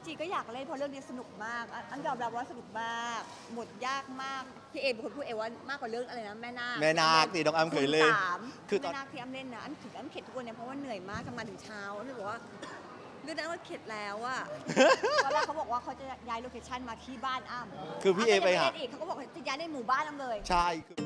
ริงๆก็อยากเล่นเพราะเรื่องนี้สนุกมากอันยอมรับว่าสนุกมากหมดยากมากพี่เอเป็นคนพูดเองว่ามากกว่าเรื่องอะไรนะแม่นาคที่น้องอ้ำเคยเล่นคือแม่นาคที่อ้ำเล่นนะอันถึงอ้ำเข็ดทุกวันเนี่ยเพราะว่าเหนื่อยมากทำงานถึงเช้าอันบอกว่าเรื่องนั้นว่าเข็ดแล้วอะตอนแรกเขาบอกว่าเขาจะย้ายโลเคชั่นมาที่บ้านอ้ำคือพี่เอไปหาเขาก็บอกจะย้ายในหมู่บ้านอ้ำเลยใช่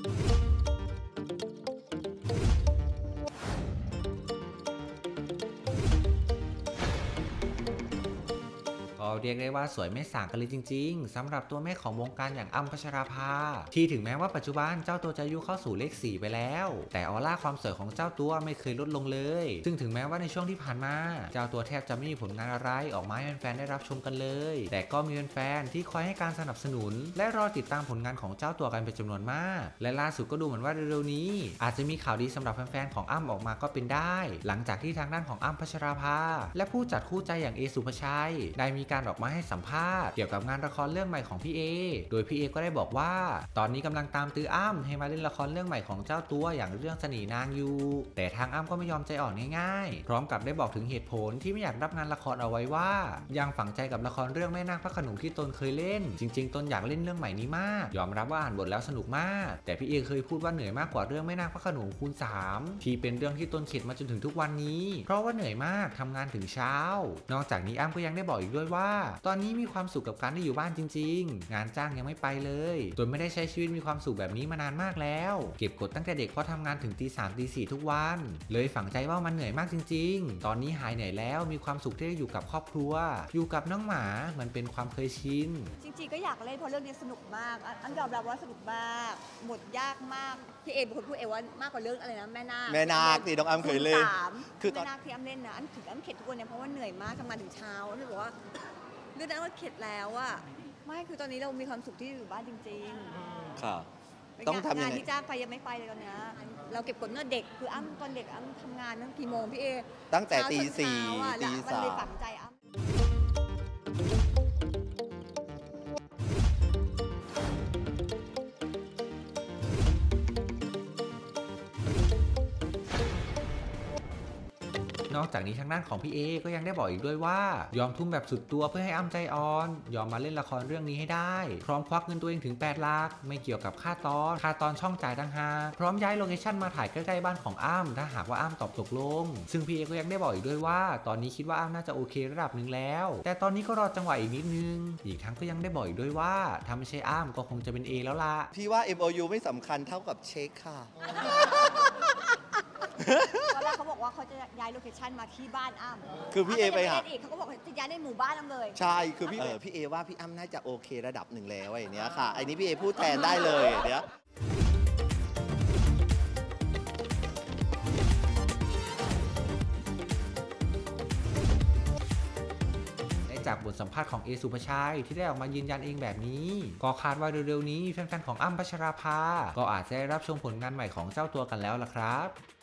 ก็เรียกได้ว่าสวยไม่ส่างกันเลยจริงๆสำหรับตัวแม่ของวงการอย่างอ้ำพัชราภาที่ถึงแม้ว่าปัจจุบันเจ้าตัวจะอายุเข้าสู่เลข4ไปแล้วแต่ออร่าความสวยของเจ้าตัวไม่เคยลดลงเลยซึ่งถึงแม้ว่าในช่วงที่ผ่านมาเจ้าตัวแทบจะไม่มีผลงานอะไรออกมาให้แฟนๆได้รับชมกันเลยแต่ก็มีแฟนๆที่คอยให้การสนับสนุนและรอติดตามผลงานของเจ้าตัวกันเป็นจำนวนมากและล่าสุดก็ดูเหมือนว่าเร็วๆนี้อาจจะมีข่าวดีสำหรับแฟนๆของอ้ำออกมาก็เป็นได้หลังจากที่ทางด้านของอ้ำพัชราภาและผู้จัดคู่ใจอย่างเอสุภชัยได้มีการออกมาให้สัมภาษณ์เกี่ยวกับงานละครเรื่องใหม่ของพี่เอโดยพี่เอก็ได้บอกว่าตอนนี้กำลังตามตื้ออ้ำให้มาเล่นละครเรื่องใหม่ของเจ้าตัวอย่างเรื่องเสน่ห์นางอยู่แต่ทางอ้ำก็ไม่ยอมใจอ่อนง่ายๆพร้อมกับได้บอกถึงเหตุผลที่ไม่อยากรับงานละครเอาไว้ว่ายังฝังใจกับละครเรื่องแม่นาคพระโขนงที่ตนเคยเล่นจริงๆตนอยากเล่นเรื่องใหม่นี้มากยอมรับว่าอ่านบทแล้วสนุกมากแต่พี่เอเคยพูดว่าเหนื่อยมากกว่าเรื่องแม่นาคพระโขนงคูณ3ที่เป็นเรื่องที่ตนเข็ดมาจนถึงทุกวันนี้เพราะว่าเหนื่อยมากทำงานถึงเช้านอกจากนี้อ้ำก็ยังได้บอกอีกด้วยว่าตอนนี้มีความสุขกับการได้อยู่บ้านจริงๆงานจ้างยังไม่ไปเลยตนไม่ได้ใช้ชีวิตมีความสุขแบบนี้มานานมากแล้วเก็บกดตั้งแต่เด็กเพราะทำงานถึงตี 3 ตี 4ทุกวันเลยฝังใจว่ามันเหนื่อยมากจริงๆตอนนี้หายเหนื่อยแล้วมีความสุขที่ได้อยู่กับครอบครัวอยู่กับน้องหมามันเป็นความเคยชินจริงๆก็อยากเล่นเพราะเรื่องนี้สนุกมากอันยอมรับว่าสนุกมากหมดยากมากพี่เอเป็นคนพูดเองว่ามากกว่าเรื่องอะไรนะแม่นาคที่น้องอ้ำเคยเล่นคือแม่นาคที่อ้ำเล่นนะอันถึงอ้ำเข็ดทุกวันเนี่ยเพราะว่าเหนื่อยมากทำงานถึงเช้าอันบอกว่าเรื่องนั้นว่าเข็ดแล้วอะไม่คือตอนนี้เรามีความสุขที่อยู่บ้านจริงๆค่ะต้องทำงานที่จ้างไปยังไม่ไปเลยตอนนี้เราเก็บกดเนื้อเด็กคืออ้ำตอนเด็กอ้ำทำงานตั้งกี่โมงพี่เอตั้งแต่ตี 4 ตี 3 มันเลยฝังใจอ้ำนอกจากนี้ทางด้านของพี่เอก็ยังได้บอกอีกด้วยว่ายอมทุ่มแบบสุดตัวเพื่อให้อ้ำใจอ่อนยอมมาเล่นละครเรื่องนี้ให้ได้พร้อมควักเงินตัวเองถึง8 ลักไม่เกี่ยวกับค่าตอนช่องจ่ายต่างหากพร้อมย้ายโลเคชั่นมาถ่ายใกล้ๆบ้านของอ้ำถ้าหากว่าอ้ำตอบตกลงซึ่งพี่เอก็ยังได้บอกอีกด้วยว่าตอนนี้คิดว่าอ้ำน่าจะโอเคระดับหนึ่งแล้วแต่ตอนนี้ก็รอจังหวะอีกนิดนึงอีกทั้งก็ยังได้บอกอีกด้วยว่าถ้าไม่ใช่อ้ำก็คงจะเป็นเอแล้วล่ะพี่ว่า MOU ไม่สำคัญเท่ากับเช็คค่ะตอนแรกเขาบอกว่าเขาจะย้ายโลเคชั่นมาที่บ้านอ้ำคือพี่เอไปหาเขาก็บอกจะย้ายในหมู่บ้านอ้ำเลยใช่คือพี่เอว่าพี่อ้ำน่าจะโอเคระดับหนึ่งแล้วไอ้นี้ค่ะไอ้นี้พี่เอพูดแทนได้เลยเดี๋ยวจากบทสัมภาษณ์ของเอสุภชัยที่ได้ออกมายืนยันเองแบบนี้ก็คาดว่าเร็วๆนี้แฟนๆของอ้ำพัชราภาก็อาจจะได้รับชมผลงานใหม่ของเจ้าตัวกันแล้วล่ะครับ